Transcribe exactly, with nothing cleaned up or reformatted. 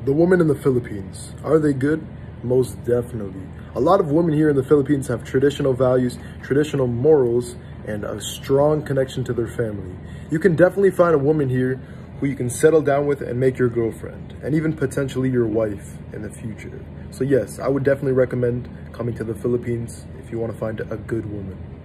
The women in the Philippines, are they good? Most definitely. A lot of women here in the Philippines have traditional values, traditional morals, and a strong connection to their family. You can definitely find a woman here who you can settle down with and make your girlfriend, and even potentially your wife in the future. So yes, I would definitely recommend coming to the Philippines if you want to find a good woman.